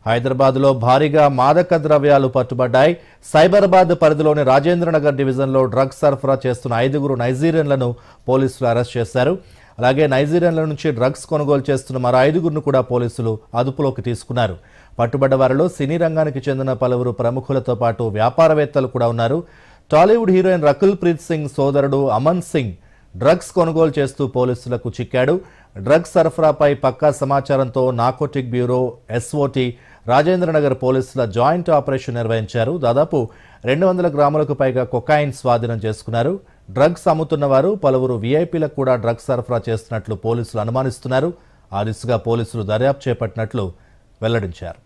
హైదరాబాద్లో భారీగా మాదక ద్రవ్యాలు పట్టుబడ్డాయి. సైబరాబాద్ పరిధిలోని రాజేంద్రనగర్ డివిజన్లో డ్రగ్స్ సరఫరా చేస్తున్న 5 నైజీరియన్లను పోలీసులు అరెస్ట్ చేశారు. అలాగే నైజీరియన్ల నుంచి డ్రగ్స్ కొనుగోలు చేస్తున్న మరో 5 కూడా పోలీసులు అదుపులోకి తీసుకున్నారు. పట్టుబడ్డ వారిలో సినీ రంగానికి చెందిన పలువురు ప్రముఖులతో పాటు వ్యాపారవేత్తలు కూడా ఉన్నారు. టాలీవుడ్ హీరోయిన్ రకుల్ ప్రీత్ సింగ్ సోదరుడు అమన్ సింగ్ డ్రగ్స్ కొనుగోలు చేస్తూ పోలీసులకు చిక్కాడు. డ్రగ్స్ సరఫరాపై పక్కా సమాచారంతో నార్కోటిక్ బ్యూరో ఎస్ఓటీ రాజేంద్రనగర్ పోలీసుల జాయింట్ ఆపరేషన్ నిర్వహించారు. దాదాపు 200 గ్రాములకు పైగా కొకాయిన్ స్వాధీనం చేసుకున్నారు. డ్రగ్స్ అమ్ముతున్న వారు పలువురు వీఐపీలకు కూడా డ్రగ్స్ సరఫరా చేస్తున్నట్లు పోలీసులు అనుమానిస్తున్నారు. ఆ దిశగా పోలీసులు దర్యాప్తు చేపట్టినట్లు వెల్లడించారు.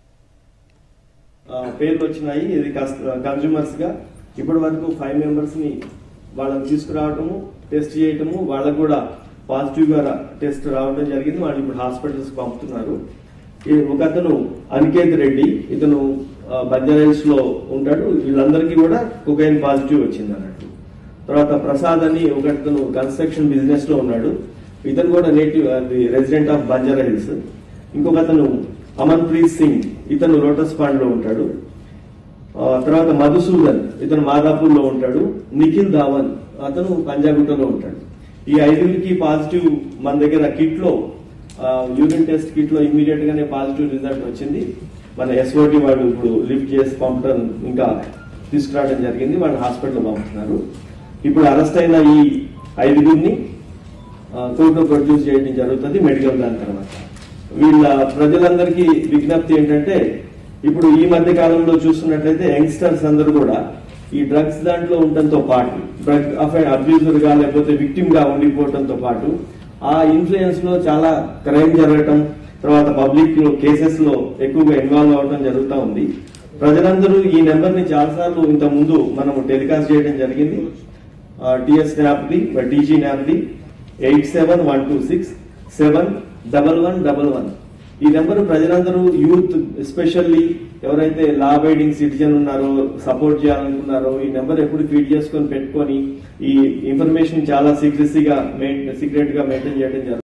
పేర్లు వచ్చినాయి. ఇది కన్స్యూమర్స్ గా ఇప్పటి వరకు 5 మెంబర్స్ ని వాళ్ళని తీసుకురావటము, టెస్ట్ చేయటము, వాళ్ళకు కూడా పాజిటివ్ గా టెస్ట్ రావడం జరిగింది. వాళ్ళు ఇప్పుడు హాస్పిటల్స్ పంపుతున్నారు. ఒక అతను అనికేత్ రెడ్డి, ఇతను బంజారాహిల్స్ లో ఉంటాడు. వీళ్ళందరికీ కూడా కొకైన్ పాజిటివ్ వచ్చింది అన్నట్టు. తర్వాత ప్రసాద్ అని ఒకతను కన్స్ట్రక్షన్ బిజినెస్ లో ఉన్నాడు. ఇతను కూడా నేటివ్ రెసిడెంట్ ఆఫ్ బంజారాహిల్స్. ఇంకొక అతను అమన్ ప్రీత్ సింగ్, ఇతను లోటస్ పాండ్ లో ఉంటాడు. తర్వాత మధుసూదన్, ఇతను మాదాపూర్ లో ఉంటాడు. నిఖిల్ ధావన్, అతను పంజాగుట్టలో ఉంటాడు. ఈ 5 పాజిటివ్ మన దగ్గర కిట్ లో యూరిన్ టెస్ట్ కిట్ లో ఇమీడియట్ గానే పాజిటివ్ రిజల్ట్ వచ్చింది. మన ఎస్ఓటి వాళ్ళు ఇప్పుడు లిఫ్ట్ చేసి పంపడం ఇంకా తీసుకురావడం జరిగింది. వాళ్ళు హాస్పిటల్ పంపుతున్నారు. ఇప్పుడు అరెస్ట్ అయిన ఈ 5 కోర్టులో ప్రొడ్యూస్ చేయడం జరుగుతుంది మెడికల్ దాని తర్వాత. వీళ్ళ ప్రజలందరికీ విజ్ఞప్తి ఏంటంటే, ఇప్పుడు ఈ మధ్య కాలంలో చూస్తున్నట్లయితే యంగ్స్టర్స్ అందరూ కూడా ఈ డ్రగ్స్ దాంట్లో ఉండటంతో పాటు డ్రగ్ అబ్యూజర్ గా లేకపోతే విక్టిమ్ గా ఉండిపోవడంతో పాటు ఆ ఇన్ఫ్లుయెన్స్ లో చాలా క్రైమ్ జరగటం, తర్వాత పబ్లిక్ లో కేసెస్ లో ఎక్కువగా ఇన్వాల్వ్ అవడం జరుగుతూ ఉంది. ప్రజలందరూ ఈ నెంబర్ ని చాలాసార్లు ఇంత ముందు మనము టెలికాస్ట్ చేయడం జరిగింది. టిఎస్ న్యాప్ది టీజీ న్యాప్ది 8712671111. ఈ నెంబర్ ప్రజలందరూ యూత్ ఎస్పెషల్లీ ఎవరైతే లా అబైడింగ్ సిటిజన్ ఉన్నారో, సపోర్ట్ చేయాలనుకున్నారో ఈ నెంబర్ ఎప్పుడు ఫీడ్ చేసుకొని పెట్టుకొని ఈ ఇన్ఫర్మేషన్ చాలా సీక్రెట్ గా మెయింటైన్ చేయడం జరుగుతుంది.